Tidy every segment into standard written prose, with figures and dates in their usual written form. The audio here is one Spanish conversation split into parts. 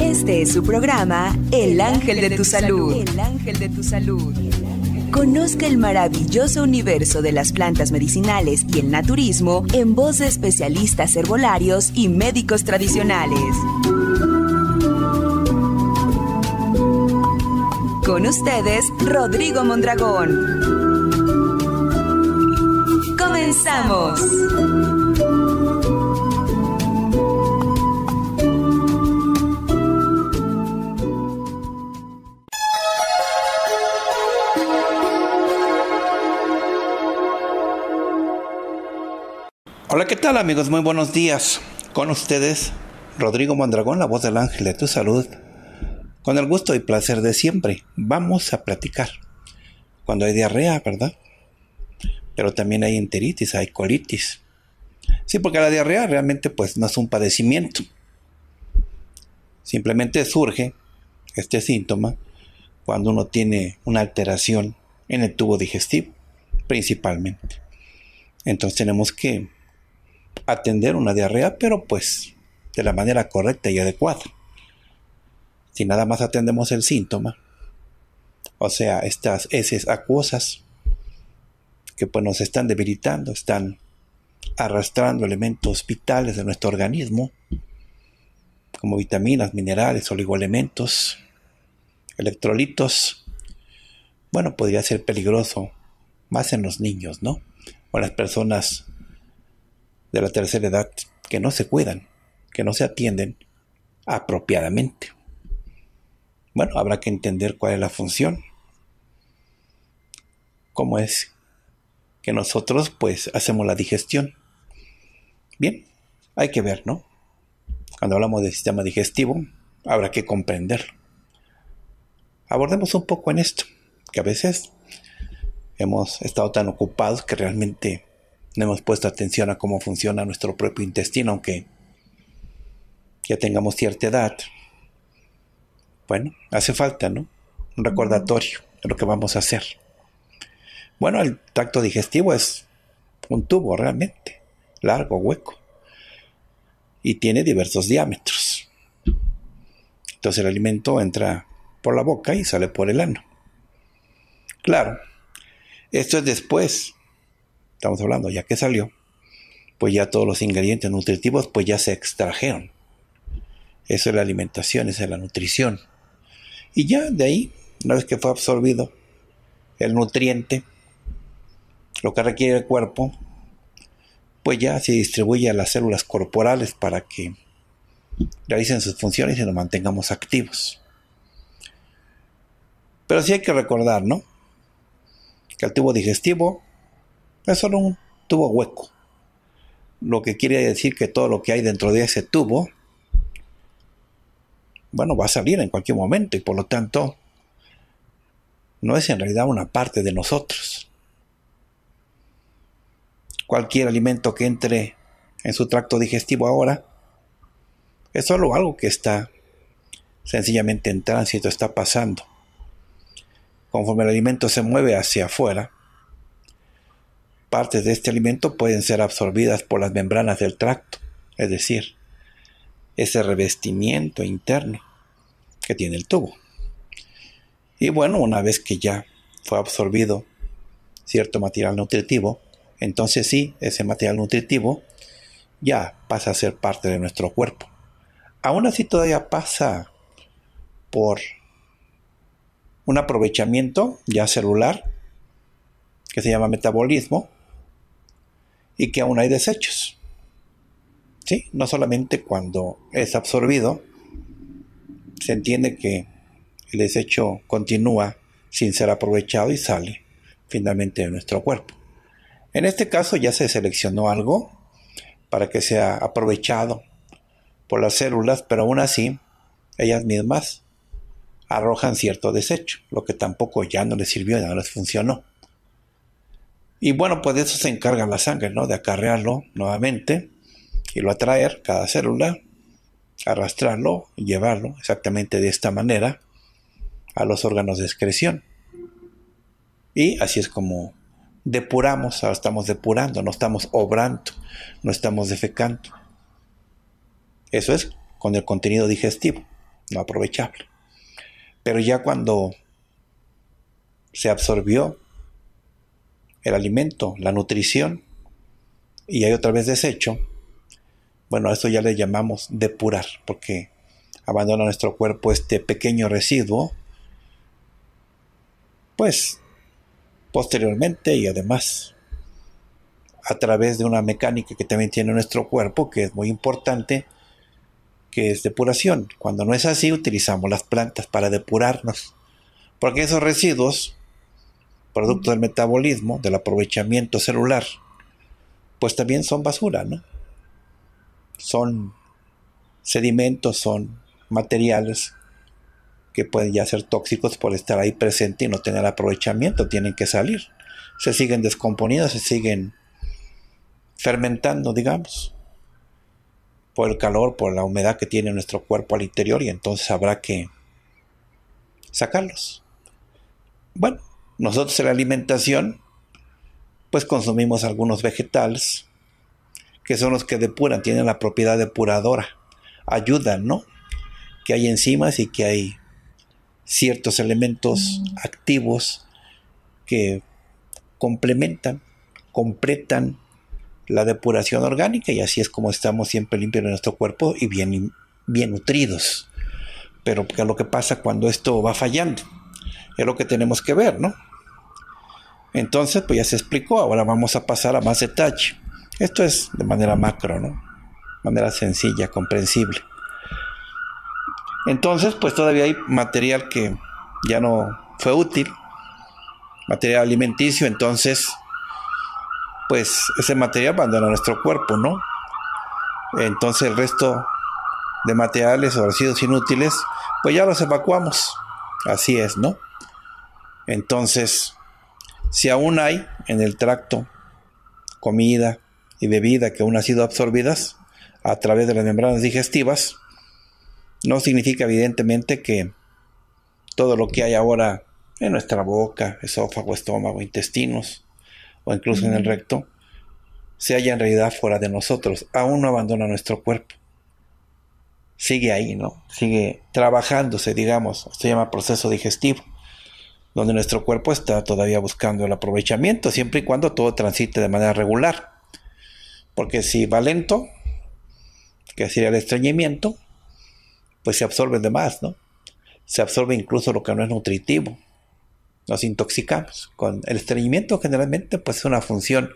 Este es su programa El Ángel de tu Salud. El Ángel de tu Salud. Conozca el maravilloso universo de las plantas medicinales y el naturismo en voz de especialistas herbolarios y médicos tradicionales. Con ustedes, Rodrigo Mondragón. ¡Comenzamos! Hola, ¿qué tal, amigos? Muy buenos días. Con ustedes, Rodrigo Mondragón, la voz del Ángel de tu Salud. Con el gusto y placer de siempre, vamos a platicar. Cuando hay diarrea, ¿verdad? Pero también hay enteritis, hay colitis. Sí, porque la diarrea realmente pues no es un padecimiento. Simplemente surge este síntoma cuando uno tiene una alteración en el tubo digestivo, principalmente. Entonces tenemos que atender una diarrea, pero pues de la manera correcta y adecuada. Si nada más atendemos el síntoma, o sea, estas heces acuosas que pues nos están debilitando, están arrastrando elementos vitales de nuestro organismo, como vitaminas, minerales, oligoelementos, electrolitos, bueno, podría ser peligroso, más en los niños, ¿no? O en las personas de la tercera edad que no se cuidan, que no se atienden apropiadamente. Bueno, habrá que entender cuál es la función. Cómo es que nosotros pues hacemos la digestión. Bien, hay que ver, ¿no? Cuando hablamos del sistema digestivo, habrá que comprenderlo. Abordemos un poco en esto, que a veces hemos estado tan ocupados que realmente no hemos puesto atención a cómo funciona nuestro propio intestino, aunque ya tengamos cierta edad. Bueno, hace falta, ¿no? Un recordatorio de lo que vamos a hacer. Bueno, el tracto digestivo es un tubo realmente, largo, hueco, y tiene diversos diámetros. Entonces el alimento entra por la boca y sale por el ano. Claro, esto es después, estamos hablando ya que salió, pues ya todos los ingredientes nutritivos pues ya se extrajeron. Eso es la alimentación, esa es la nutrición. Y ya de ahí, una vez que fue absorbido el nutriente, lo que requiere el cuerpo, pues ya se distribuye a las células corporales para que realicen sus funciones y nos mantengamos activos. Pero sí hay que recordar, ¿no? Que el tubo digestivo es solo un tubo hueco. Lo que quiere decir que todo lo que hay dentro de ese tubo, bueno, va a salir en cualquier momento y por lo tanto no es en realidad una parte de nosotros. Cualquier alimento que entre en su tracto digestivo ahora es solo algo que está sencillamente en tránsito, está pasando. Conforme el alimento se mueve hacia afuera, partes de este alimento pueden ser absorbidas por las membranas del tracto, es decir, ese revestimiento interno que tiene el tubo. Y bueno, una vez que ya fue absorbido cierto material nutritivo, entonces sí, ese material nutritivo ya pasa a ser parte de nuestro cuerpo. Aún así todavía pasa por un aprovechamiento ya celular que se llama metabolismo y que aún hay desechos. ¿Sí? No solamente cuando es absorbido, se entiende que el desecho continúa sin ser aprovechado y sale finalmente de nuestro cuerpo. En este caso ya se seleccionó algo para que sea aprovechado por las células, pero aún así ellas mismas arrojan cierto desecho, lo que tampoco ya no les sirvió, ya no les funcionó. Y bueno, pues de eso se encarga la sangre, ¿no? De acarrearlo nuevamente y lo atraer cada célula, arrastrarlo y llevarlo exactamente de esta manera a los órganos de excreción. Y así es como depuramos, ahora estamos depurando, no estamos obrando, no estamos defecando. Eso es con el contenido digestivo. no aprovechable. Pero ya cuando se absorbió el alimento, la nutrición, y hay otra vez desecho, bueno, a eso ya le llamamos depurar, porque abandona nuestro cuerpo este pequeño residuo, pues posteriormente y además a través de una mecánica que también tiene nuestro cuerpo, que es muy importante, que es depuración. Cuando no es así, utilizamos las plantas para depurarnos, porque esos residuos, producto del metabolismo, del aprovechamiento celular, pues también son basura, ¿no? Son sedimentos, son materiales que pueden ya ser tóxicos por estar ahí presente y no tener aprovechamiento, tienen que salir. Se siguen descomponiendo, se siguen fermentando, digamos, por el calor, por la humedad que tiene nuestro cuerpo al interior, y entonces habrá que sacarlos. Bueno, nosotros en la alimentación pues consumimos algunos vegetales que son los que depuran, tienen la propiedad depuradora, ayudan, ¿no? Que hay enzimas y que hay ciertos elementos activos que complementan, completan la depuración orgánica, y así es como estamos siempre limpios de nuestro cuerpo y bien nutridos. Pero ¿qué es lo que pasa cuando esto va fallando? Es lo que tenemos que ver, ¿no? Entonces, pues ya se explicó, ahora vamos a pasar a más detalle. Esto es de manera macro, ¿no? De manera sencilla, comprensible. Entonces, pues todavía hay material que ya no fue útil, material alimenticio, entonces, pues ese material abandona nuestro cuerpo, ¿no? Entonces el resto de materiales o residuos inútiles, pues ya los evacuamos. Así es, ¿no? Entonces, si aún hay en el tracto comida y bebida que aún han sido absorbidas a través de las membranas digestivas, no significa evidentemente que todo lo que hay ahora en nuestra boca, esófago, estómago, intestinos o incluso en el recto se halla en realidad fuera de nosotros. Aún no abandona nuestro cuerpo. Sigue ahí, ¿no? Sigue trabajándose, digamos. Esto se llama proceso digestivo, donde nuestro cuerpo está todavía buscando el aprovechamiento, siempre y cuando todo transite de manera regular. Porque si va lento, que sería el estreñimiento, pues se absorbe de más, ¿no? Se absorbe incluso lo que no es nutritivo. Nos intoxicamos. Con el estreñimiento generalmente pues es una función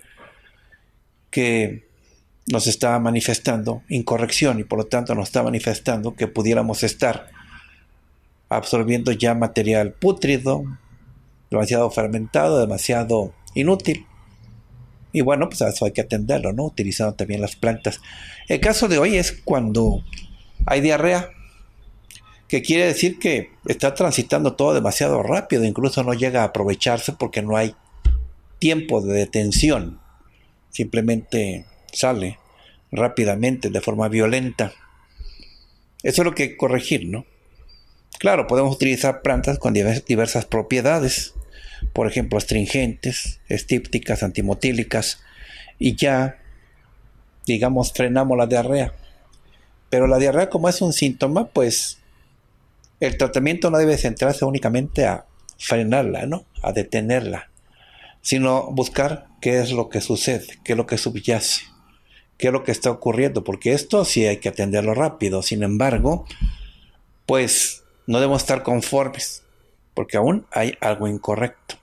que nos está manifestando incorrección, y por lo tanto nos está manifestando que pudiéramos estar absorbiendo ya material pútrido, demasiado fermentado, demasiado inútil. Y bueno, pues a eso hay que atenderlo, ¿no? Utilizando también las plantas. El caso de hoy es cuando hay diarrea, que quiere decir que está transitando todo demasiado rápido, incluso no llega a aprovecharse porque no hay tiempo de detención. Simplemente sale rápidamente, de forma violenta. Eso es lo que hay que corregir, ¿no? Claro, podemos utilizar plantas con diversas propiedades, por ejemplo, astringentes, estípticas, antimotílicas, y ya, digamos, frenamos la diarrea. Pero la diarrea, como es un síntoma, pues el tratamiento no debe centrarse únicamente a frenarla, ¿no? A detenerla, sino buscar qué es lo que sucede, qué es lo que subyace, qué es lo que está ocurriendo, porque esto sí hay que atenderlo rápido. Sin embargo, pues no debemos estar conformes, porque aún hay algo incorrecto.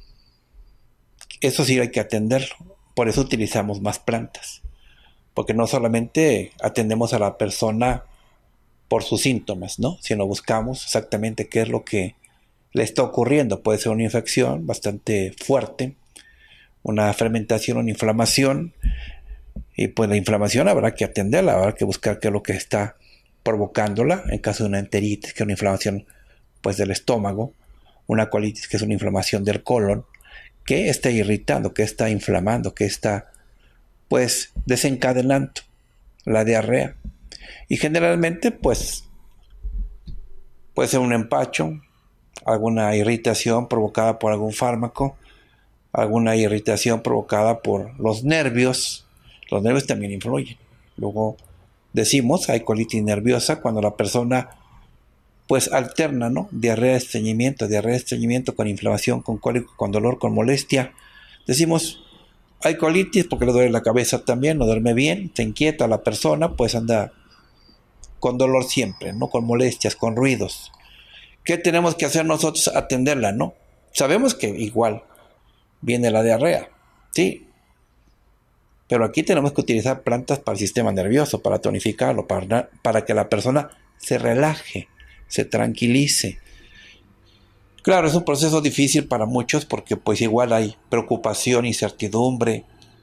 Eso sí hay que atenderlo. Por eso utilizamos más plantas, porque no solamente atendemos a la persona por sus síntomas, ¿no? Sino buscamos exactamente qué es lo que le está ocurriendo. Puede ser una infección bastante fuerte, una fermentación, una inflamación, y pues la inflamación habrá que atenderla, habrá que buscar qué es lo que está provocándola. En caso de una enteritis, que es una inflamación pues del estómago, una colitis, que es una inflamación del colon, que está irritando, que está inflamando, que está pues desencadenando la diarrea. Y generalmente pues puede ser un empacho, alguna irritación provocada por algún fármaco, alguna irritación provocada por los nervios. Los nervios también influyen. Luego decimos hay colitis nerviosa cuando la persona pues alterna, ¿no? Diarrea, estreñimiento con inflamación, con cólico, con dolor, con molestia. Decimos, hay colitis porque le duele la cabeza también, no duerme bien, se inquieta la persona, pues anda con dolor siempre, ¿no? Con molestias, con ruidos. ¿Qué tenemos que hacer nosotros? Atenderla, ¿no? Sabemos que igual viene la diarrea, sí, pero aquí tenemos que utilizar plantas para el sistema nervioso, para tonificarlo, para que la persona se relaje, se tranquilice. Claro, es un proceso difícil para muchos porque pues igual hay preocupación, incertidumbre,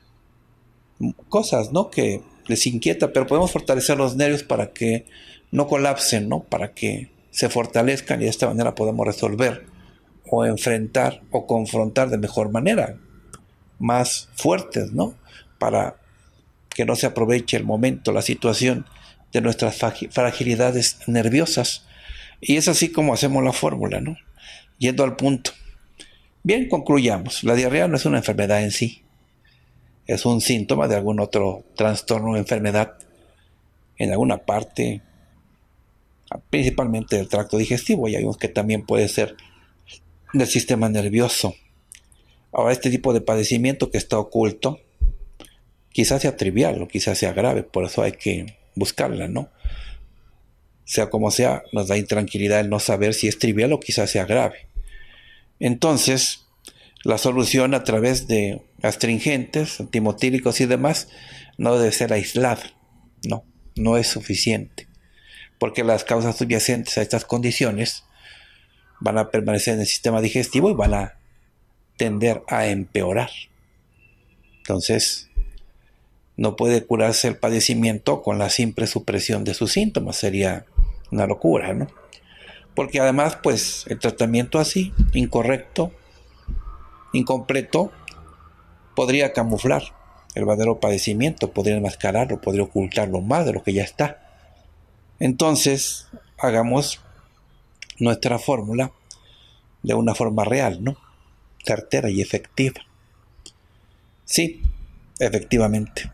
cosas, ¿no? Que les inquieta, pero podemos fortalecer los nervios para que no colapsen, ¿no? Para que se fortalezcan y de esta manera podemos resolver o enfrentar o confrontar de mejor manera, más fuertes, ¿no? Para que no se aproveche el momento, la situación de nuestras fragilidades nerviosas. Y es así como hacemos la fórmula, ¿no? Yendo al punto. Bien, concluyamos. La diarrea no es una enfermedad en sí. Es un síntoma de algún otro trastorno o enfermedad en alguna parte, principalmente del tracto digestivo, y hay unos que también puede ser del sistema nervioso. Ahora, este tipo de padecimiento que está oculto, quizás sea trivial o quizás sea grave, por eso hay que buscarla, ¿no? Sea como sea, nos da intranquilidad el no saber si es trivial o quizás sea grave. Entonces, la solución a través de astringentes, antimotílicos y demás, no debe ser aislada, no es suficiente, porque las causas subyacentes a estas condiciones van a permanecer en el sistema digestivo y van a tender a empeorar. Entonces, no puede curarse el padecimiento con la simple supresión de sus síntomas, sería una locura, ¿no? Porque además, pues, el tratamiento así, incorrecto, incompleto, podría camuflar el verdadero padecimiento, podría enmascararlo, podría ocultarlo más de lo que ya está. Entonces, hagamos nuestra fórmula de una forma real, ¿no? Certera y efectiva. Sí, efectivamente.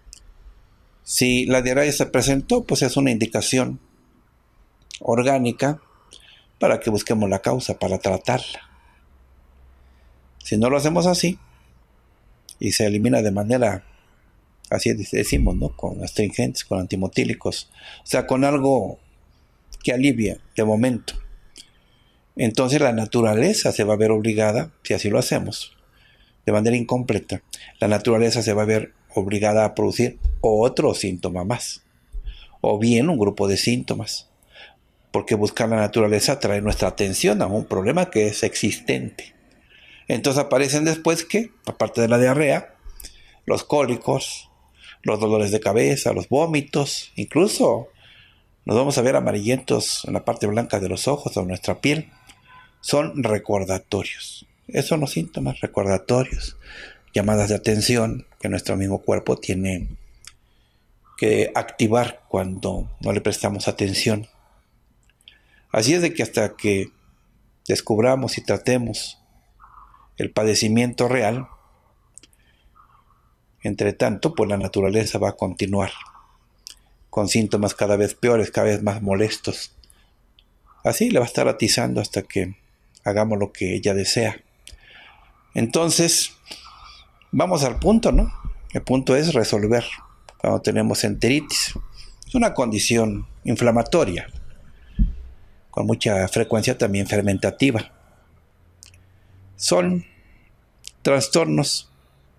Si la diarrea se presentó, pues es una indicación orgánica para que busquemos la causa, para tratarla. Si no lo hacemos así, y se elimina de manera, así decimos, ¿no? Con astringentes, con antimotílicos, o sea, con algo que alivie de momento. Entonces la naturaleza se va a ver obligada, si así lo hacemos, de manera incompleta, la naturaleza se va a ver obligada a producir otro síntoma más, o bien un grupo de síntomas, porque buscar la naturaleza atrae nuestra atención a un problema que es existente. Entonces aparecen después que, aparte de la diarrea, los cólicos, los dolores de cabeza, los vómitos, incluso nos vamos a ver amarillentos en la parte blanca de los ojos o en nuestra piel. Son recordatorios. Esos son los síntomas recordatorios, llamadas de atención que nuestro mismo cuerpo tiene que activar cuando no le prestamos atención. Así es de que hasta que descubramos y tratemos el padecimiento real, entre tanto, pues la naturaleza va a continuar con síntomas cada vez peores, cada vez más molestos. Así le va a estar atizando hasta que hagamos lo que ella desea. Entonces, vamos al punto, ¿no? El punto es resolver cuando tenemos enteritis. Es una condición inflamatoria, con mucha frecuencia también fermentativa. Son trastornos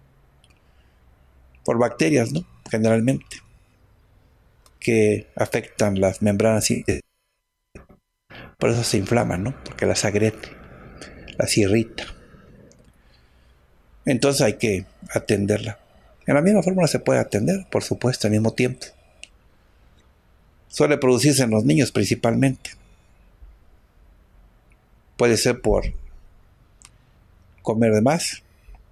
por bacterias, ¿no? Generalmente, que afectan las membranas y por eso se inflaman, ¿no? Porque las agrede, las irrita. Entonces hay que atenderla. En la misma fórmula se puede atender, por supuesto, al mismo tiempo. Suele producirse en los niños principalmente. Puede ser por comer de más.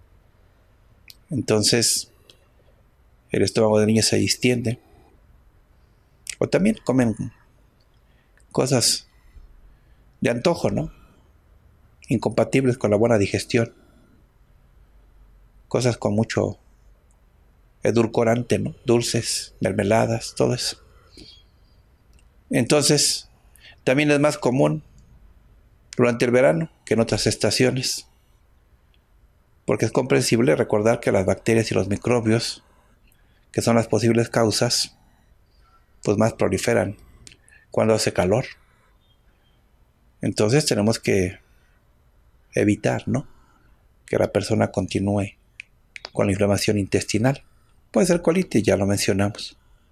Entonces el estómago del niño se distiende. O también comen cosas de antojo, ¿no? Incompatibles con la buena digestión. Cosas con mucho edulcorante, ¿no? Dulces, mermeladas, todo eso. Entonces, También es más común durante el verano que en otras estaciones, porque es comprensible recordar que las bacterias y los microbios, que son las posibles causas, pues más proliferan cuando hace calor. Entonces tenemos que evitar, ¿no?, que la persona continúe con la inflamación intestinal. Puede ser colitis, ya lo mencionamos.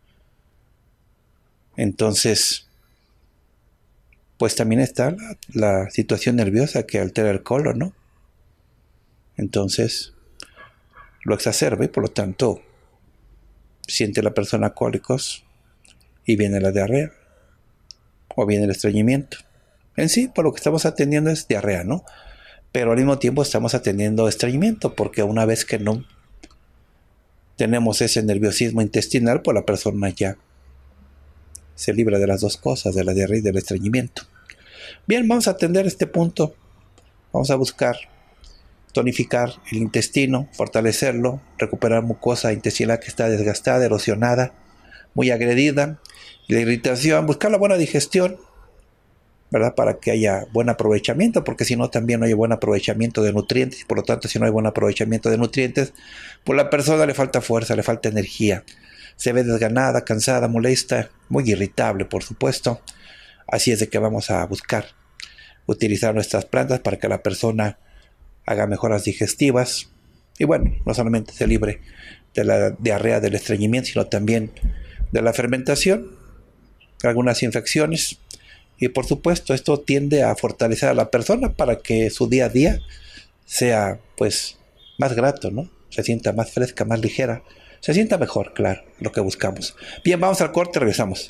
Entonces, pues también está la situación nerviosa que altera el colon, ¿no? Entonces, lo exacerba y por lo tanto siente la persona cólicos y viene la diarrea o viene el estreñimiento. En sí, por lo que estamos atendiendo es diarrea, ¿no? Pero al mismo tiempo estamos atendiendo estreñimiento, porque una vez que no tenemos ese nerviosismo intestinal, pues la persona ya se libra de las dos cosas, de la diarrea y del estreñimiento. Bien, vamos a atender este punto. Vamos a buscar tonificar el intestino, fortalecerlo, recuperar mucosa intestinal que está desgastada, erosionada, muy agredida, la irritación, buscar la buena digestión, ¿verdad?, para que haya buen aprovechamiento, porque si no también no hay buen aprovechamiento de nutrientes, y por lo tanto si no hay buen aprovechamiento de nutrientes, pues a la persona le falta fuerza, le falta energía, se ve desganada, cansada, molesta, muy irritable, por supuesto. Así es de que vamos a buscar utilizar nuestras plantas para que la persona haga mejoras digestivas y bueno, no solamente se libre de la diarrea, del estreñimiento, sino también de la fermentación, algunas infecciones. Y por supuesto esto tiende a fortalecer a la persona para que su día a día sea pues más grato, ¿no? Se sienta más fresca, más ligera, se sienta mejor, claro, lo que buscamos. Bien, vamos al corte, regresamos.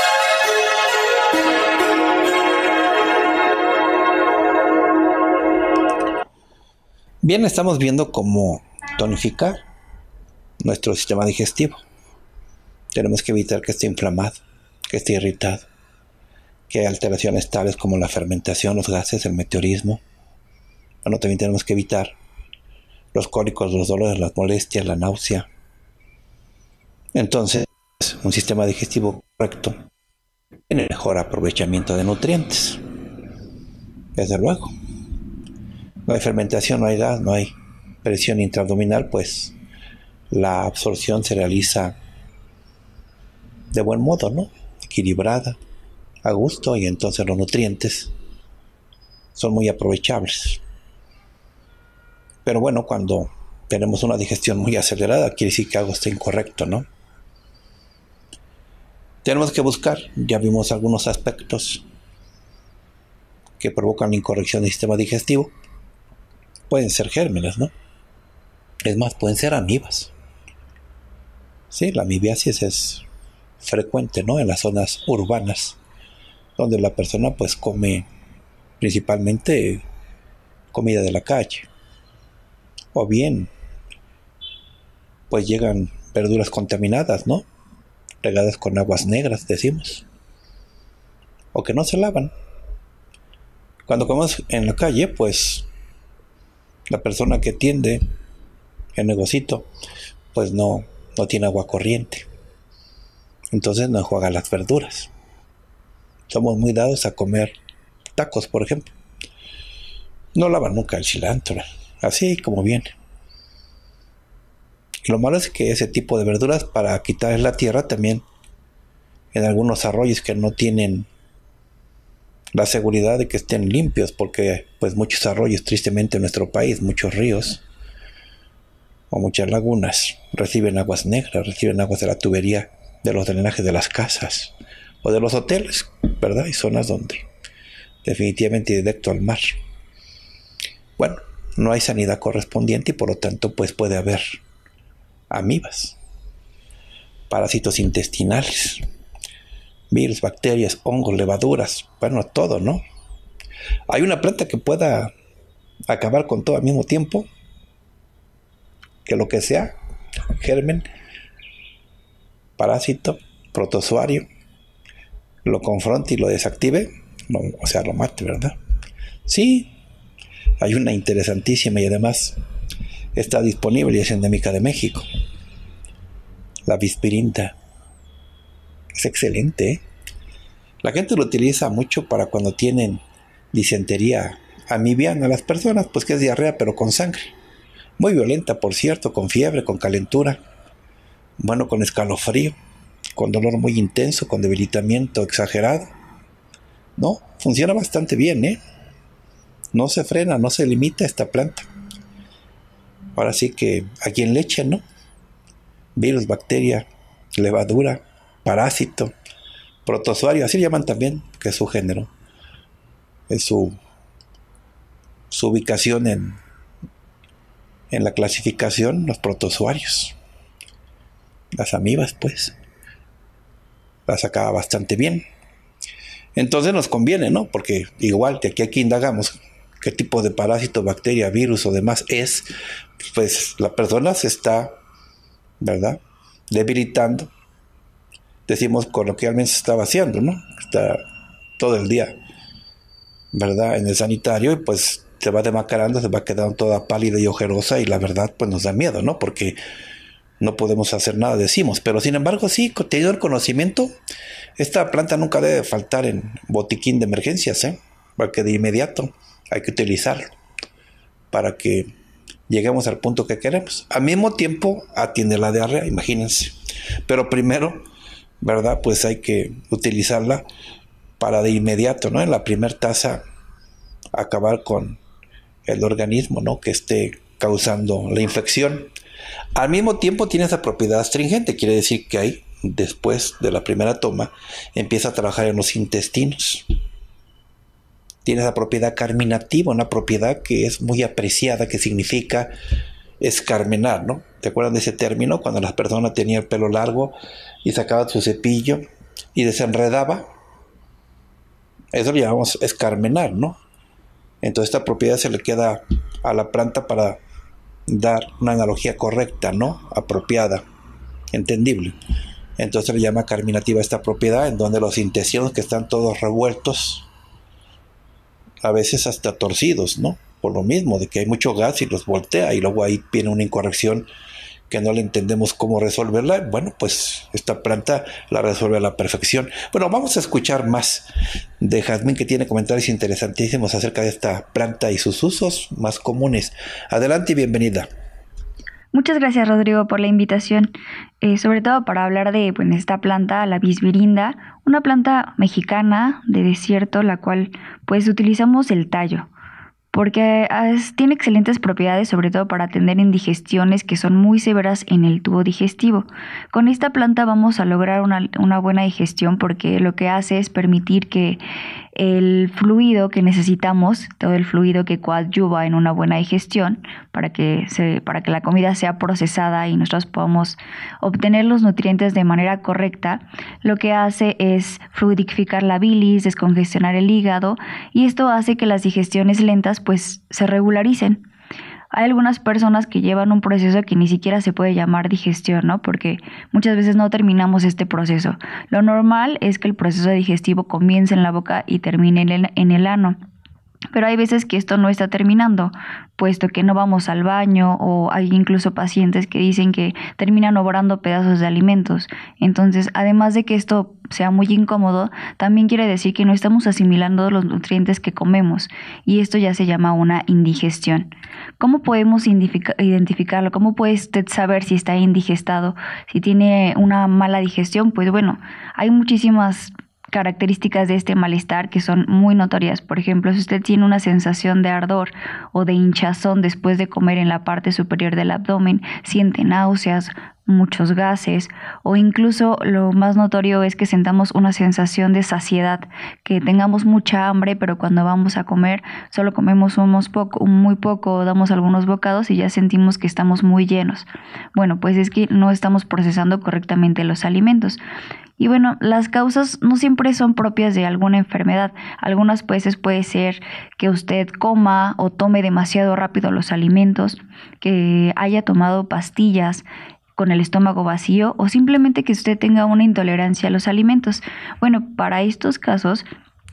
Bien, estamos viendo cómo tonificar nuestro sistema digestivo. Tenemos que evitar que esté inflamado, que esté irritado, que hay alteraciones tales como la fermentación, los gases, el meteorismo. Bueno, también tenemos que evitar los cólicos, los dolores, las molestias, la náusea. Entonces, un sistema digestivo correcto tiene mejor aprovechamiento de nutrientes. Desde luego. No hay fermentación, no hay gas, no hay presión intraabdominal, pues la absorción se realiza de buen modo, ¿no? Equilibrada, a gusto, y entonces los nutrientes son muy aprovechables. Pero bueno, cuando tenemos una digestión muy acelerada, quiere decir que algo está incorrecto, ¿no? Tenemos que buscar, ya vimos algunos aspectos que provocan la incorrección del sistema digestivo. Pueden ser gérmenes, ¿no? Es más, pueden ser amibas. Sí, la amibiasis es frecuente, ¿no?, en las zonas urbanas, donde la persona pues come principalmente comida de la calle. O bien, pues llegan verduras contaminadas, ¿no?, regadas con aguas negras, decimos. O que no se lavan. Cuando comemos en la calle, pues la persona que tiende el negocito pues no tiene agua corriente, entonces no enjuaga las verduras. Somos muy dados a comer tacos, por ejemplo. No lavan nunca el cilantro, así como viene. Y lo malo es que ese tipo de verduras, para quitarles la tierra, también en algunos arroyos que no tienen la seguridad de que estén limpios, porque pues muchos arroyos, tristemente en nuestro país, muchos ríos o muchas lagunas reciben aguas negras, reciben aguas de la tubería, de los drenajes de las casas o de los hoteles, ¿verdad? Hay zonas donde definitivamente directo al mar. Bueno, no hay sanidad correspondiente y por lo tanto pues puede haber amibas, parásitos intestinales, virus, bacterias, hongos, levaduras, bueno, todo, ¿no? Hay una planta que pueda acabar con todo al mismo tiempo, que lo que sea, germen, parásito, protozoario, lo confronte y lo desactive, no, o sea, lo mate, ¿verdad? Sí, hay una interesantísima y además está disponible y es endémica de México. La vispirinta. Es excelente, ¿eh? La gente lo utiliza mucho para cuando tienen disentería amibiana. Las personas, pues que es diarrea, pero con sangre. Muy violenta, por cierto, con fiebre, con calentura. Bueno, con escalofrío, con dolor muy intenso, con debilitamiento exagerado. No, funciona bastante bien, ¿eh? No se frena, no se limita esta planta. Ahora sí que a quien le echen, ¿no? Virus, bacteria, levadura, parásito, protozoario, así llaman también, que es su género. Es su ubicación en la clasificación, los protozoarios. Las amibas, pues. Las acaba bastante bien. Entonces nos conviene, ¿no? Porque igual de aquí indagamos qué tipo de parásito, bacteria, virus o demás es, pues la persona se está, ¿verdad?, debilitando. Decimos coloquialmente se está vaciando, ¿no? Está todo el día, ¿verdad?, en el sanitario, y pues se va demacrando, se va quedando toda pálida y ojerosa, y la verdad pues nos da miedo, ¿no? Porque no podemos hacer nada, decimos, pero sin embargo sí, teniendo el conocimiento, esta planta nunca debe faltar en botiquín de emergencias, porque de inmediato hay que utilizarlo para que lleguemos al punto que queremos. Al mismo tiempo atiende la diarrea, imagínense, pero primero, ¿verdad?, pues hay que utilizarla para de inmediato, ¿no?, en la primer taza acabar con el organismo, ¿no?, que esté causando la infección. Al mismo tiempo tiene esa propiedad astringente, quiere decir que ahí, después de la primera toma, empieza a trabajar en los intestinos. Tiene esa propiedad carminativa, una propiedad que es muy apreciada, que significa escarmenar, ¿no? ¿Te acuerdan de ese término? Cuando las personas tenían el pelo largo y sacaban su cepillo y desenredaba. Eso lo llamamos escarmenar, ¿no? Entonces esta propiedad se le queda a la planta para dar una analogía correcta, ¿no?, apropiada, entendible. Entonces se le llama carminativa esta propiedad, en donde los intestinos, que están todos revueltos, a veces hasta torcidos, ¿no?, por lo mismo de que hay mucho gas y los voltea, y luego ahí viene una incorrección que no le entendemos cómo resolverla. Bueno, pues esta planta la resuelve a la perfección. Bueno, vamos a escuchar más de Jazmín, que tiene comentarios interesantísimos acerca de esta planta y sus usos más comunes. Adelante y bienvenida. Muchas gracias, Rodrigo, por la invitación, sobre todo para hablar de esta planta, la bisbirinda, una planta mexicana de desierto, la cual pues utilizamos el tallo, porque tiene excelentes propiedades, sobre todo para atender indigestiones que son muy severas en el tubo digestivo. Con esta planta vamos a lograr una buena digestión, porque lo que hace es permitir que el fluido que necesitamos, todo el fluido que coadyuva en una buena digestión, para que la comida sea procesada y nosotros podamos obtener los nutrientes de manera correcta, lo que hace es fluidificar la bilis, descongestionar el hígado, y esto hace que las digestiones lentas pues se regularicen. Hay algunas personas que llevan un proceso que ni siquiera se puede llamar digestión, ¿no? Porque muchas veces no terminamos este proceso. Lo normal es que el proceso digestivo comience en la boca y termine en el ano. Pero hay veces que esto no está terminando, puesto que no vamos al baño, o hay incluso pacientes que dicen que terminan obrando pedazos de alimentos. Entonces, además de que esto sea muy incómodo, también quiere decir que no estamos asimilando los nutrientes que comemos, y esto ya se llama una indigestión. ¿Cómo podemos identificarlo? ¿Cómo puede usted saber si está indigestado, si tiene una mala digestión? Pues bueno, hay muchísimas características de este malestar que son muy notorias. Por ejemplo, si usted tiene una sensación de ardor o de hinchazón después de comer en la parte superior del abdomen, siente náuseas, muchos gases, o incluso lo más notorio es que sentamos una sensación de saciedad, que tengamos mucha hambre, pero cuando vamos a comer solo comemos muy poco, damos algunos bocados y ya sentimos que estamos muy llenos. Bueno, pues es que no estamos procesando correctamente los alimentos. Y bueno, las causas no siempre son propias de alguna enfermedad. Algunas veces puede ser que usted coma o tome demasiado rápido los alimentos, que haya tomado pastillas con el estómago vacío, o simplemente que usted tenga una intolerancia a los alimentos. Bueno, para estos casos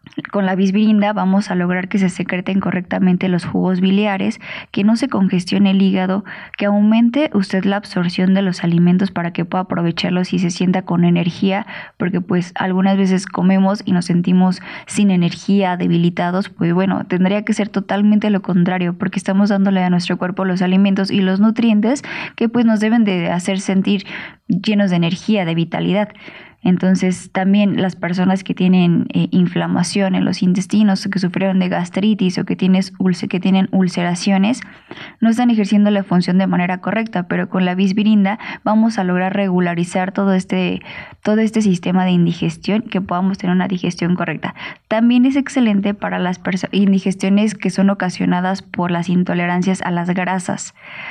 Con la bisbirinda vamos a lograr que se secreten correctamente los jugos biliares, que no se congestione el hígado, que aumente usted la absorción de los alimentos para que pueda aprovecharlos y se sienta con energía, porque pues algunas veces comemos y nos sentimos sin energía, debilitados. Pues bueno, tendría que ser totalmente lo contrario, porque estamos dándole a nuestro cuerpo los alimentos y los nutrientes que pues nos deben de hacer sentir llenos de energía, de vitalidad. Entonces también las personas que tienen inflamación en los intestinos, o que sufrieron de gastritis o que tienen ulceraciones, no están ejerciendo la función de manera correcta, pero con la bisbirinda vamos a lograr regularizar todo este sistema de indigestión, que podamos tener una digestión correcta. También es excelente para las indigestiones que son ocasionadas por las intolerancias a las grasas.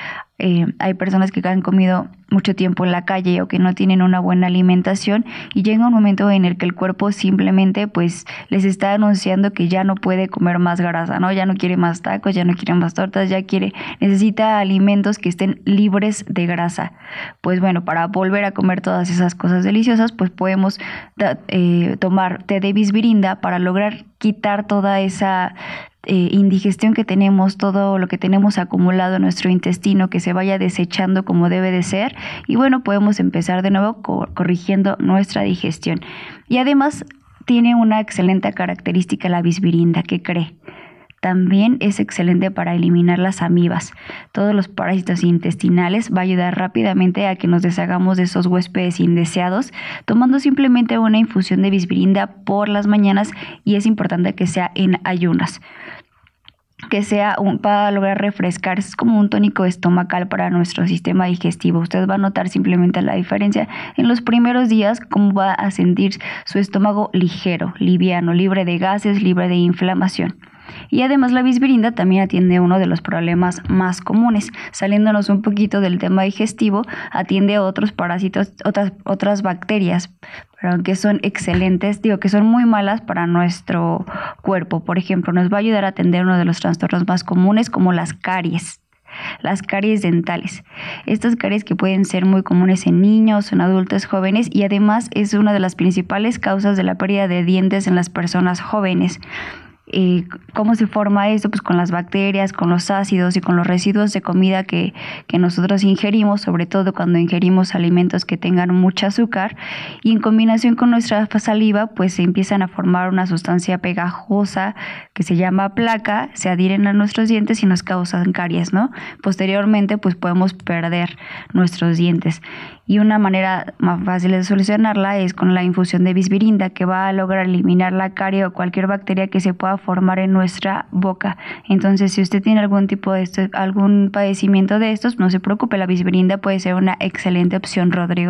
Hay personas que han comido mucho tiempo en la calle o que no tienen una buena alimentación y llega un momento en el que el cuerpo simplemente pues les está anunciando que ya no puede comer más grasa, ¿no? Ya no quiere más tacos, ya no quiere más tortas, necesita alimentos que estén libres de grasa. Pues bueno, para volver a comer todas esas cosas deliciosas, pues podemos tomar té de bisbirinda para lograr quitar toda esa indigestión que tenemos, todo lo que tenemos acumulado en nuestro intestino, que se vaya desechando como debe de ser, y bueno, podemos empezar de nuevo corrigiendo nuestra digestión. Y además tiene una excelente característica la bisbirinda, ¿qué cree? También es excelente para eliminar las amibas, todos los parásitos intestinales. Va a ayudar rápidamente a que nos deshagamos de esos huéspedes indeseados, tomando simplemente una infusión de bisbirinda por las mañanas, y es importante que sea en ayunas, que sea para lograr refrescar. Es como un tónico estomacal para nuestro sistema digestivo. Usted va a notar simplemente la diferencia en los primeros días, cómo va a sentir su estómago ligero, liviano, libre de gases, libre de inflamación. Y además la bisbirinda también atiende uno de los problemas más comunes. Saliéndonos un poquito del tema digestivo, atiende otros parásitos, otras bacterias, pero que son excelentes, que son muy malas para nuestro cuerpo. Por ejemplo, nos va a ayudar a atender uno de los trastornos más comunes, como las caries. Las caries dentales. Estas caries que pueden ser muy comunes en niños, en adultos jóvenes, y además es una de las principales causas de la pérdida de dientes en las personas jóvenes. ¿Cómo se forma esto? Pues con las bacterias, con los ácidos y con los residuos de comida que nosotros ingerimos, sobre todo cuando ingerimos alimentos que tengan mucho azúcar, y en combinación con nuestra saliva pues se empiezan a formar una sustancia pegajosa que se llama placa, se adhieren a nuestros dientes y nos causan caries, ¿no? Posteriormente pues podemos perder nuestros dientes. Y una manera más fácil de solucionarla es con la infusión de bisbirinda, que va a lograr eliminar la carie o cualquier bacteria que se pueda formar en nuestra boca. Entonces, si usted tiene algún padecimiento de estos, no se preocupe, la bisbirinda puede ser una excelente opción, Rodrigo.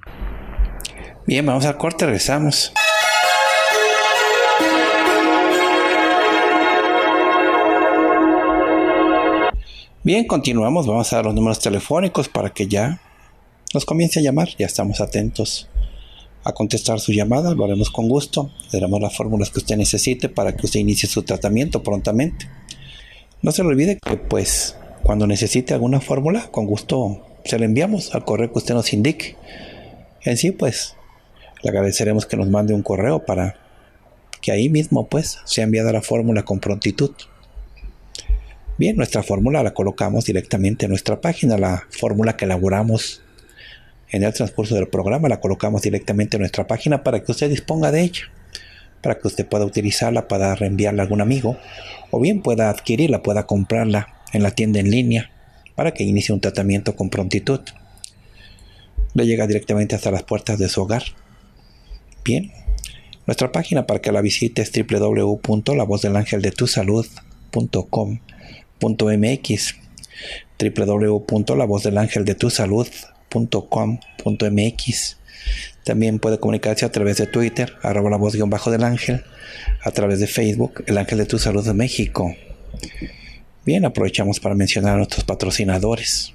Bien, vamos al corte, regresamos. Bien, continuamos. Vamos a dar los números telefónicos para que ya nos comience a llamar. Ya estamos atentos a contestar sus llamadas. Lo haremos con gusto. Le daremos las fórmulas que usted necesite para que usted inicie su tratamiento prontamente. No se le olvide que pues cuando necesite alguna fórmula, con gusto se la enviamos al correo que usted nos indique. En sí pues le agradeceremos que nos mande un correo para que ahí mismo pues sea enviada la fórmula con prontitud. Bien, nuestra fórmula la colocamos directamente en nuestra página. La fórmula que elaboramos en el transcurso del programa la colocamos directamente en nuestra página para que usted disponga de ella, para que usted pueda utilizarla para reenviarla a algún amigo, o bien pueda adquirirla, pueda comprarla en la tienda en línea para que inicie un tratamiento con prontitud. Le llega directamente hasta las puertas de su hogar. Bien, nuestra página para que la visite es www.lavozdelangeldetusalud.com.mx, www.lavozdelangeldetusalud.com.mx. También puede comunicarse a través de Twitter, @lavoz_del-ángel, a través de Facebook, El Ángel de tu Salud de México. Bien, aprovechamos para mencionar a nuestros patrocinadores.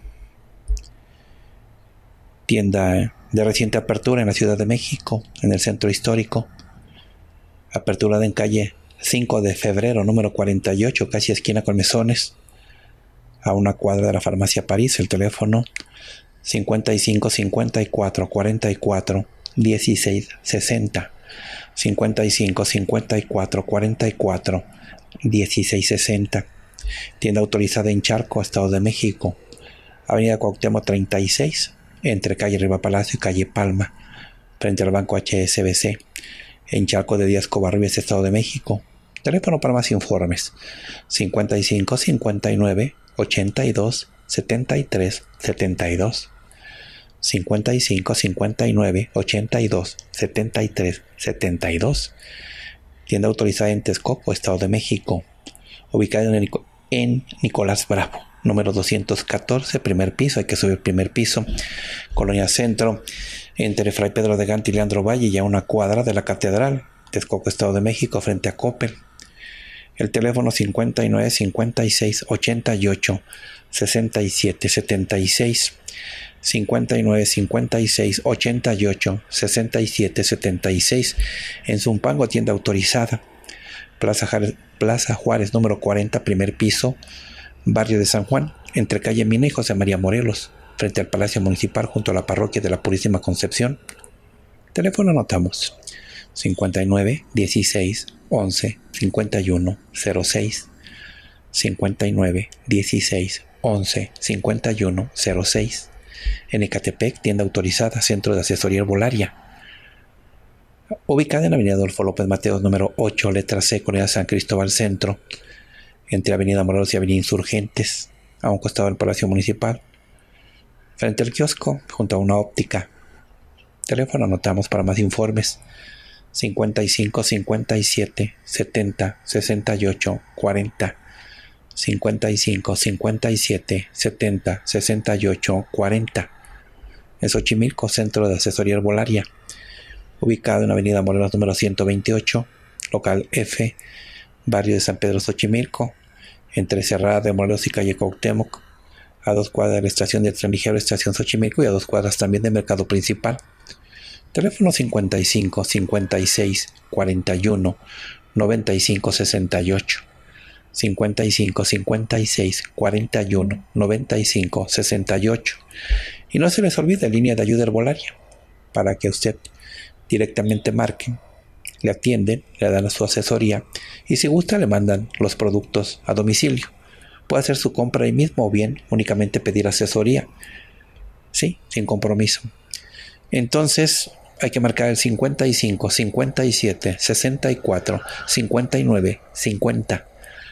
Tienda de reciente apertura en la Ciudad de México, en el Centro Histórico. Apertura en calle 5 de febrero, número 48, casi esquina con Mesones, a una cuadra de la Farmacia París. El teléfono 55 54 44 16 60. 55 54 44 16 60. Tienda autorizada en Charco, Estado de México. Avenida Cuauhtémoc 36, entre calle Riva Palacio y calle Palma, frente al banco HSBC, en Charco de Díaz Covarrubias, Estado de México. Teléfono para más informes: 55 59 82 73 72. 55 59 82 73 72. Tienda autorizada en Texcoco, Estado de México. Ubicada en Nicolás Bravo, número 214, primer piso. Hay que subir primer piso. Colonia Centro, entre Fray Pedro de Gante y Leandro Valle, y a una cuadra de la Catedral. Texcoco, Estado de México, frente a Coppel. El teléfono 59 56 88 67 76. 59 56 88 67 76. En Zumpango, tienda autorizada. Plaza Juárez, número 40, primer piso, barrio de San Juan, entre calle Mina y José María Morelos, frente al Palacio Municipal, junto a la parroquia de la Purísima Concepción. Teléfono anotamos: 59 16 11 51 06. 59 16 11 51 06. En Ecatepec, tienda autorizada, Centro de Asesoría Herbolaria. Ubicada en Avenida Adolfo López Mateos, número 8, letra C, Colonia San Cristóbal Centro, entre Avenida Morelos y Avenida Insurgentes, a un costado del Palacio Municipal, frente al kiosco, junto a una óptica. Teléfono anotamos para más informes: 55 57 70 68 40. 55 57 70 68 40. En Xochimilco, Centro de Asesoría Herbolaria. Ubicado en Avenida Morelos número 128, local F, barrio de San Pedro Xochimilco, entre Cerrada de Morelos y calle Cuauhtémoc, a 2 cuadras de la estación de tren ligero Estación Xochimilco y a 2 cuadras también del mercado principal. Teléfono 55 56 41 95 68. 55 56 41 95 68. Y no se les olvide línea de ayuda herbolaria, para que usted directamente marque, le atienden, le dan su asesoría y si gusta le mandan los productos a domicilio. Puede hacer su compra ahí mismo o bien únicamente pedir asesoría, sí, sin compromiso. Entonces hay que marcar el 55 57 64 59 50.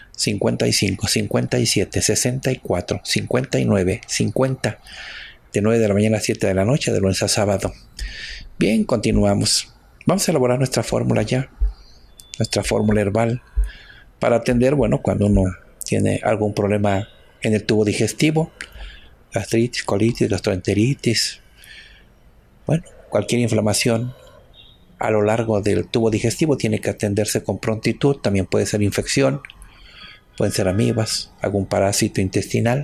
55 57 64 59 50, de 9 de la mañana a 7 de la noche, de lunes a sábado. Bien, continuamos. Vamos a elaborar nuestra fórmula ya, nuestra fórmula herbal, para atender, cuando uno tiene algún problema en el tubo digestivo, gastritis, colitis, gastroenteritis, cualquier inflamación a lo largo del tubo digestivo tiene que atenderse con prontitud. También puede ser infección, pueden ser amibas, algún parásito intestinal,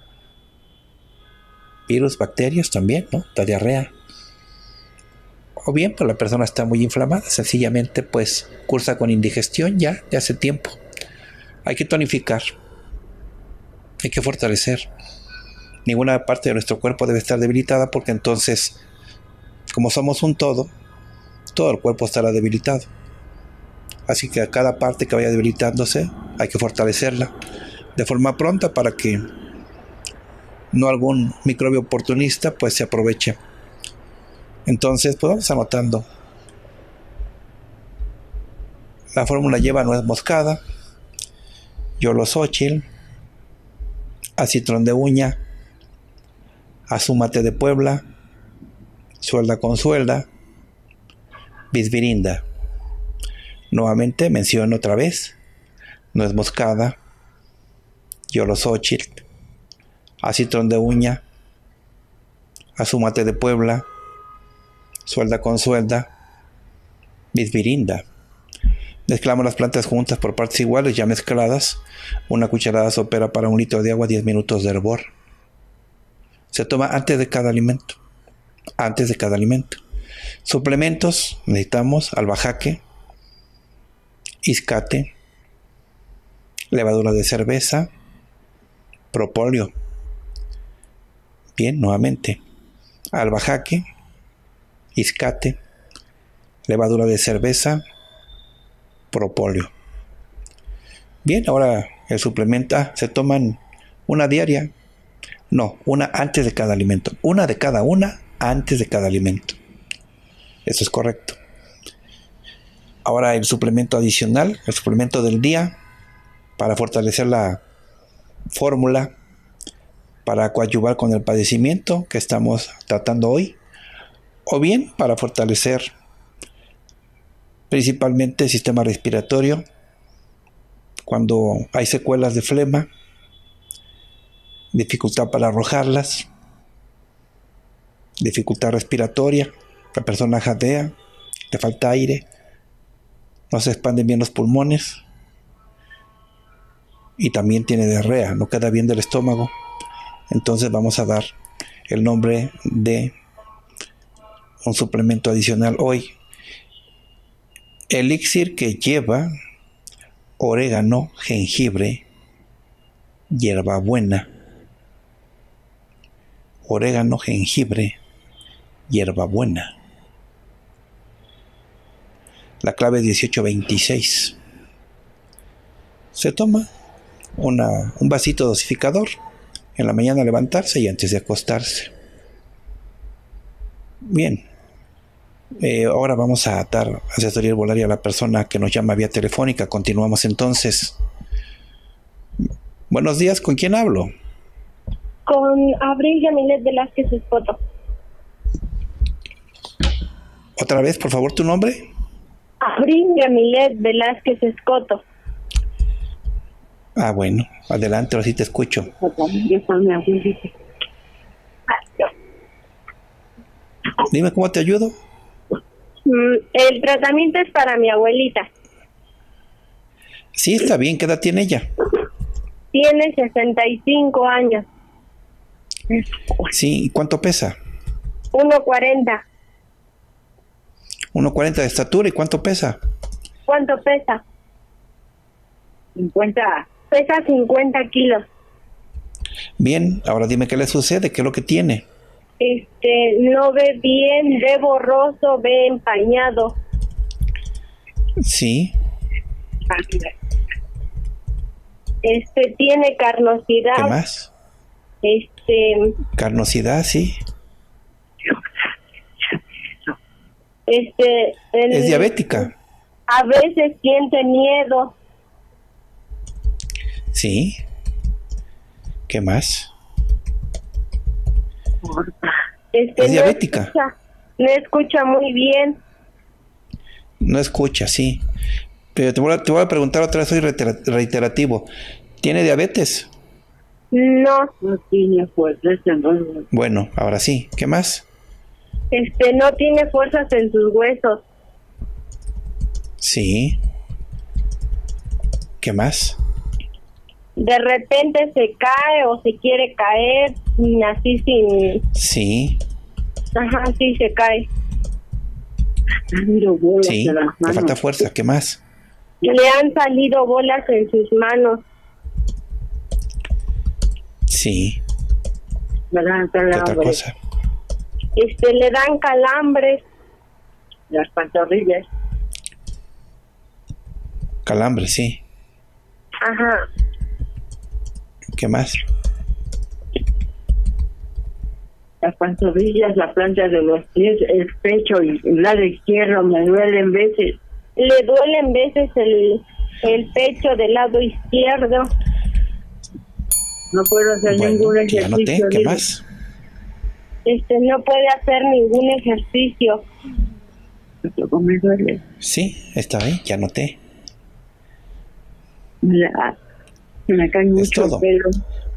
virus, bacterias también, la diarrea. O bien, la persona está muy inflamada, sencillamente cursa con indigestión ya de hace tiempo. Hay que tonificar, hay que fortalecer. Ninguna parte de nuestro cuerpo debe estar debilitada, porque entonces, como somos un todo el cuerpo estará debilitado. Así que a cada parte que vaya debilitándose hay que fortalecerla de forma pronta, para que no algún microbio oportunista se aproveche. Entonces vamos anotando. La fórmula lleva nuez moscada, yolosóchil, acitrón de uña, azúmate de Puebla, suelda con suelda, bisbirinda. Nuevamente menciono otra vez: nuez moscada, yolosóchil, acitrón de uña, azúmate de Puebla, suelda con suelda, bisbirinda. Mezclamos las plantas juntas por partes iguales, ya mezcladas. Una cucharada sopera para 1 litro de agua, 10 minutos de hervor. Se toma antes de cada alimento. Suplementos: necesitamos albahaque, iscate, levadura de cerveza, propóleo. Bien, nuevamente: albahaque, iscate, levadura de cerveza, propóleo. Bien, ahora el suplemento, se toman una diaria. No, una antes de cada alimento. Una de cada una antes de cada alimento. Eso es correcto. Ahora el suplemento adicional, el suplemento del día, para fortalecer la fórmula, para coadyuvar con el padecimiento que estamos tratando hoy, o bien para fortalecer principalmente el sistema respiratorio, cuando hay secuelas de flema, dificultad para arrojarlas, dificultad respiratoria, la persona jadea, le falta aire, no se expanden bien los pulmones y también tiene diarrea, no queda bien del estómago. Entonces vamos a dar el nombre de un suplemento adicional hoy. Elixir que lleva orégano, jengibre, hierbabuena. Orégano, jengibre, hierbabuena. La clave es 1826. Se toma un vasito dosificador en la mañana al levantarse y antes de acostarse. Bien. Ahora vamos a dar asesoría herbolaria a la persona que nos llama vía telefónica. Continuamos entonces. Buenos días, ¿con quién hablo? Con Abril Yamilet Velázquez Escoto. Otra vez, por favor, tu nombre. Abril Yamilet Velázquez Escoto. Bueno, adelante, ahora sí te escucho. Dime, ¿cómo te ayudo? El tratamiento es para mi abuelita. Sí, está bien. ¿Qué edad tiene ella? Tiene 65 años. Sí, ¿y cuánto pesa? 1.40. 1.40 de estatura. ¿Y cuánto pesa? ¿Cuánto pesa? 50. Pesa 50 kilos. Bien, ahora dime qué le sucede, qué es lo que tiene. No ve bien, ve borroso, ve empañado. Sí. Tiene carnosidad. ¿Qué más? Carnosidad, sí. Es diabética. A veces siente miedo. Sí. ¿Qué más? Es diabética. No escucha muy bien. No escucha, sí. Pero te voy a preguntar otra vez, soy reiterativo. ¿Tiene diabetes? No. No tiene fuerzas en los huesos. Bueno, ahora sí. ¿Qué más? No tiene fuerzas en sus huesos. Sí. ¿Qué más? De repente se cae o se quiere caer, así sin... Sí. Ajá, sí se cae. Sí, te falta fuerza. ¿Qué más? Le han salido bolas en sus manos. Sí. ¿Qué otra cosa? Le dan calambres. Las pantorrillas. Calambres, sí. Ajá. ¿Qué más? Las pantorrillas, la planta de los pies, el pecho y el lado izquierdo me duelen veces. Le duelen veces el pecho del lado izquierdo. No puedo hacer ningún ejercicio. Ya noté. ¿Qué más? No puede hacer ningún ejercicio. Me duele. Sí, está bien, ya noté. Me cae mucho el pelo.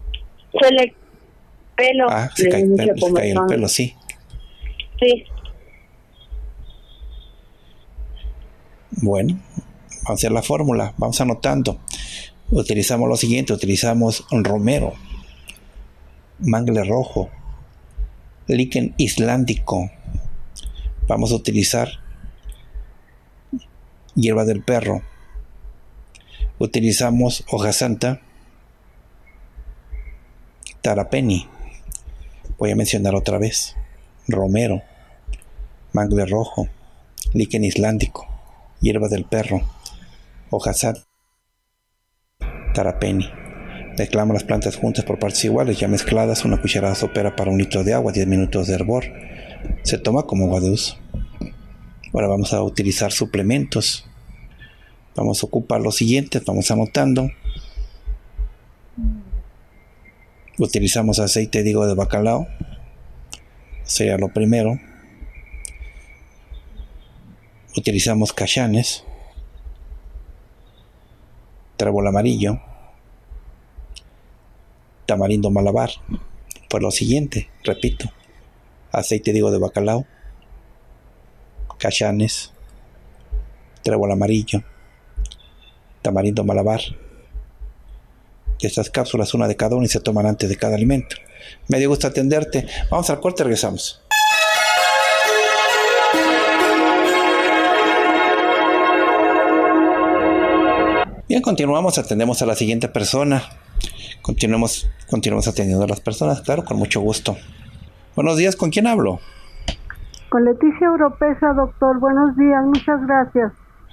Pelo. Se cae el pelo, sí. Sí. Bueno, vamos a hacer la fórmula, vamos anotando. Utilizamos lo siguiente, utilizamos romero, mangle rojo, líquen islandico. Vamos a utilizar hierba del perro. Utilizamos hoja santa, tarapeni. Voy a mencionar otra vez: romero, mangle rojo, líquen islandico, hierba del perro, hojasat, tarapeni. Mezclamos las plantas juntas por partes iguales, ya mezcladas, una cucharada sopera para 1 litro de agua, 10 minutos de hervor. Se toma como agua de uso. Ahora vamos a utilizar suplementos. Vamos a ocupar los siguientes, vamos anotando. Utilizamos aceite de hígado de bacalao, sería lo primero. Utilizamos cachanes, trébol amarillo, tamarindo malabar. Pues lo siguiente, repito, aceite de hígado de bacalao, cachanes, trébol amarillo, tamarindo malabar. De estas cápsulas, una de cada una, y se toman antes de cada alimento. Me dio gusto atenderte. Vamos al corte y regresamos. Bien, continuamos, atendemos a la siguiente persona. Continuamos atendiendo a las personas, claro, con mucho gusto. Buenos días, ¿con quién hablo? Con Leticia Oropesa, doctor. Buenos días, muchas gracias.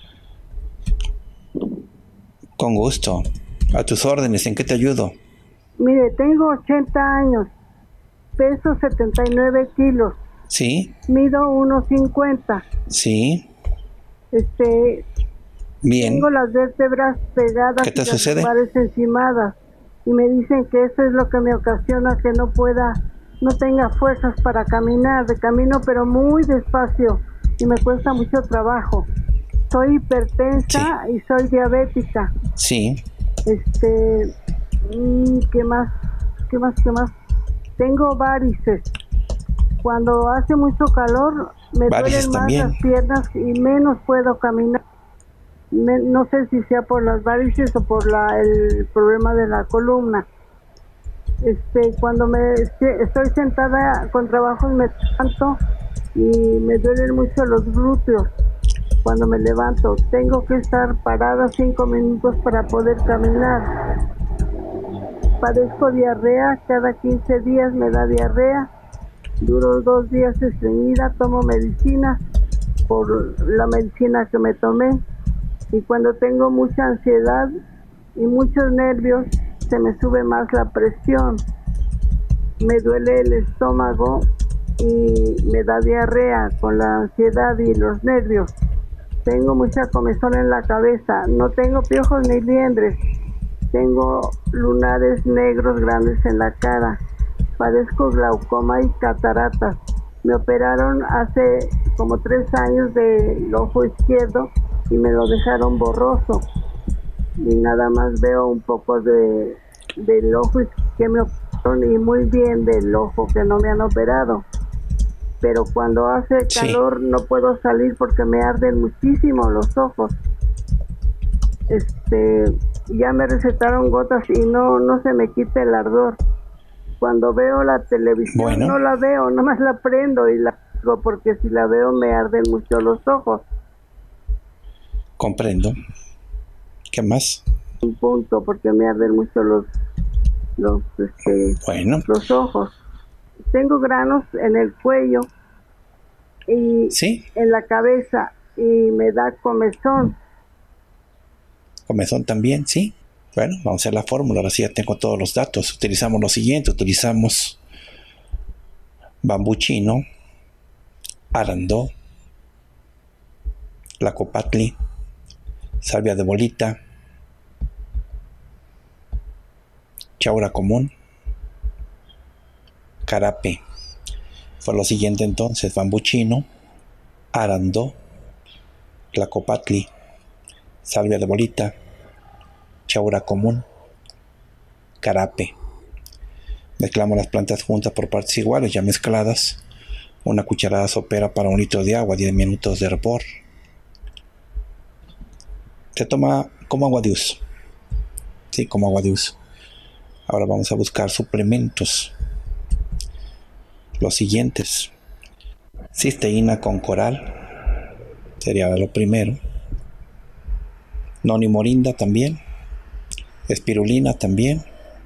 Con gusto. A tus órdenes, ¿en qué te ayudo? Mire, tengo 80 años, peso 79 kilos. Sí. Mido 1.50. Sí. Bien. Tengo las vértebras pegadas. ¿Qué te y sucede? las lumbares encimadas. Y me dicen que eso es lo que me ocasiona que no tenga fuerzas para caminar. Camino pero muy despacio y me cuesta mucho trabajo. Soy hipertensa y soy diabética. Sí. ¿Qué más? Tengo varices. Cuando hace mucho calor me Varices duelen más también. las piernas y menos puedo caminar. No sé si sea por las varices o por el problema de la columna. Cuando estoy sentada con trabajos me levanto y me duelen mucho los glúteos. Cuando me levanto tengo que estar parada 5 minutos para poder caminar. Padezco diarrea, cada 15 días me da diarrea. Duro 2 días estreñida, tomo medicina por la medicina que me tomé. Y cuando tengo mucha ansiedad y muchos nervios, se me sube más la presión. Me duele el estómago y me da diarrea con la ansiedad y los nervios. Tengo mucha comezón en la cabeza, no tengo piojos ni liendres. Tengo lunares negros grandes en la cara. Padezco glaucoma y cataratas. Me operaron hace como 3 años del ojo izquierdo y me lo dejaron borroso. Y nada más veo un poco del ojo que me operaron y muy bien del ojo que no me han operado. Pero cuando hace calor no puedo salir porque me arden muchísimo los ojos. Ya me recetaron gotas y no se me quita el ardor. Cuando veo la televisión no la veo, nomás la prendo y la hago porque si la veo me arden mucho los ojos. Comprendo. ¿Qué más? Un punto porque me arden mucho los ojos. Tengo granos en el cuello y en la cabeza y me da comezón. Comezón también, sí. Bueno, vamos a hacer la fórmula. Ahora sí ya tengo todos los datos. Utilizamos lo siguiente. Utilizamos bambú chino, arandó, lacopatli, salvia de bolita, chaura común, carape. Fue lo siguiente entonces: bambú chino, arandó, lacopatli, salvia de bolita, chaura común, carape. Mezclamos las plantas juntas por partes iguales, ya mezcladas, una cucharada sopera para 1 litro de agua, 10 minutos de hervor. Se toma como agua de uso. Sí, como agua de uso. Ahora vamos a buscar suplementos. Los siguientes: cisteína con coral, sería lo primero. Noni morinda también. Espirulina también.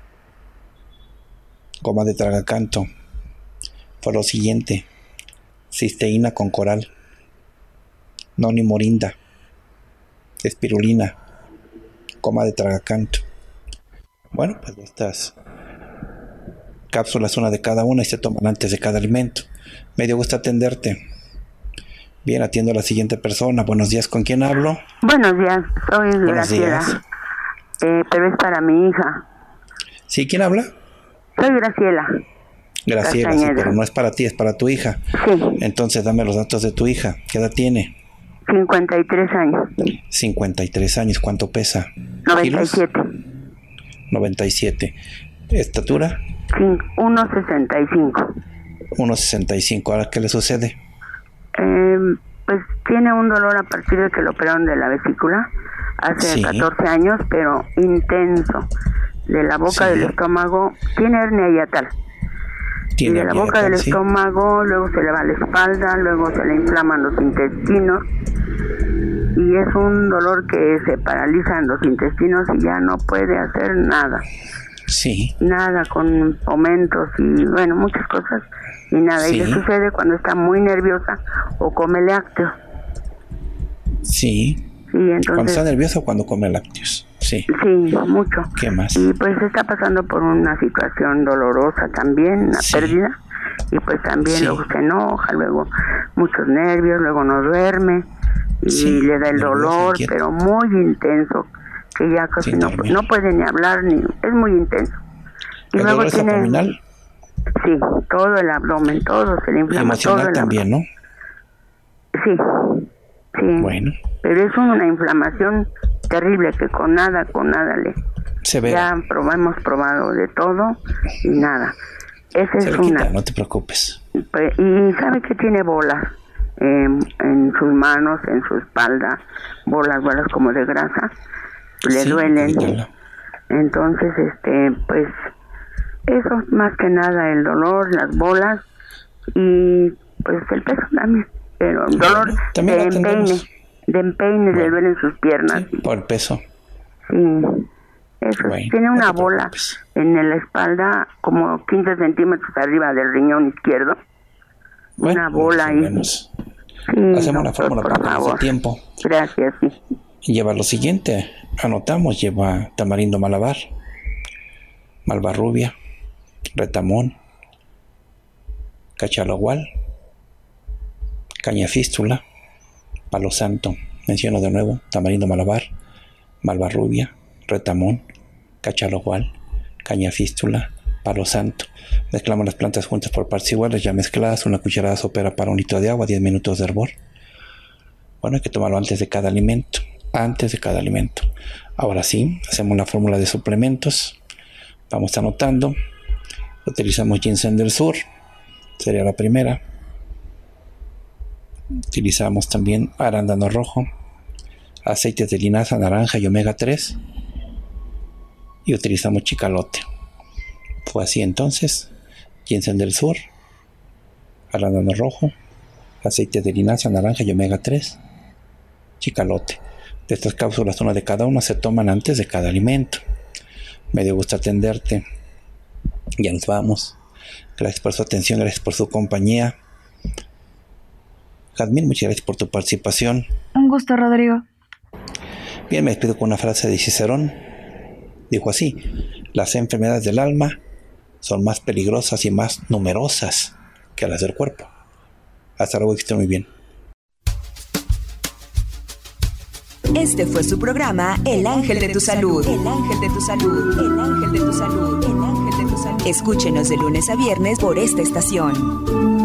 Goma de tragacanto. Fue lo siguiente: cisteína con coral, Noni Morinda, espirulina, coma de tragacanto. Bueno, pues estas cápsulas, una de cada una, y se toman antes de cada alimento. Me dio gusto atenderte. Bien, atiendo a la siguiente persona. Buenos días, ¿con quién hablo? Buenos días, soy Buenos Graciela. días. Pero es para mi hija. ¿Sí? ¿Quién habla? Soy Graciela. Graciela, sí, Castañeda. pero no es para ti, es para tu hija. Sí, Entonces dame los datos de tu hija. ¿Qué edad tiene? 53 años. 53 años. ¿Cuánto pesa? 97. ¿Kilos? 97. ¿Estatura? Sí, 1.65. 1.65. ¿Ahora qué le sucede? Pues tiene un dolor a partir de que lo operaron de la vesícula hace Sí. 14 años, pero intenso. De la boca Sí. del estómago, tiene hernia hiatal. Y Tiene de la boca del sí. estómago, luego se le va la espalda, luego se le inflaman los intestinos. Y es un dolor que se paralizan los intestinos y ya no puede hacer nada. Sí. Nada, con aumentos y bueno, muchas cosas. Y nada, Sí. y le sucede cuando está muy nerviosa o come lácteos. Sí. Sí, entonces... Cuando está nervioso o cuando come lácteos. Sí. Sí, mucho. ¿Qué más? Y pues está pasando por una situación dolorosa también, una Sí. pérdida. Y pues también Sí. luego se enoja, luego muchos nervios, luego no duerme. Y Sí, le da el nerviosa, dolor, inquieta. pero muy intenso, que ya casi Sin no dormir. puede ni hablar, ni es muy intenso. Y ¿El luego dolor es tiene... abdominal? Sí, todo el abdomen, todo se le inflama, todo Emocional el también, ¿no? abdomen. Sí, sí. Bueno. Pero es una inflamación terrible que con nada le... Se ve. Ya hemos probado de todo y nada. Esa Se es le quita, una. no te preocupes. Y sabe que tiene bolas en sus manos, en su espalda, bolas como de grasa. Le Sí, duelen. quítala. Entonces, pues, eso más que nada, el dolor, las bolas y pues el peso también. Pero el dolor Bueno, también de la atendemos. empeine, le Bueno. duelen sus piernas. Sí, por el peso. Sí, eso. Bueno, Tiene no una te bola preocupes. en la espalda, como 15 centímetros arriba del riñón izquierdo. Bueno, Una bola ahí. resolvemos. Sí, Hacemos la doctor, fórmula por para que nos dé favor. tiempo. Gracias, sí. Lleva lo siguiente. Anotamos. Lleva tamarindo malabar, malvarrubia, retamón, cachalogual, caña fístula, palo santo. Menciono de nuevo: tamarindo malabar, malvarrubia, retamón, cachalogual, caña fístula, palo santo. Mezclamos las plantas juntas por partes iguales, ya mezcladas. Una cucharada sopera para un litro de agua, 10 minutos de hervor. Bueno, hay que tomarlo antes de cada alimento. Antes de cada alimento. Ahora sí, hacemos la fórmula de suplementos. Vamos anotando. Utilizamos ginseng del sur. Sería la primera. Utilizamos también arándano rojo, aceites de linaza, naranja y omega 3. Y utilizamos chicalote. Fue así entonces: ginseng del sur, arándano rojo, aceite de linaza, naranja y omega 3, chicalote. De estas cápsulas, una de cada una, se toman antes de cada alimento. Me dio gusto atenderte. Ya nos vamos. Gracias por su atención, gracias por su compañía. Jazmín, muchas gracias por tu participación. Un gusto, Rodrigo. Bien, me despido con una frase de Cicerón. Dijo así: las enfermedades del alma son más peligrosas y más numerosas que las del cuerpo. Hasta luego, que estén muy bien. Este fue su programa El Ángel de tu Salud. El Ángel de tu Salud. El Ángel de tu Salud. El Ángel de tu Salud. Escúchenos de lunes a viernes por esta estación.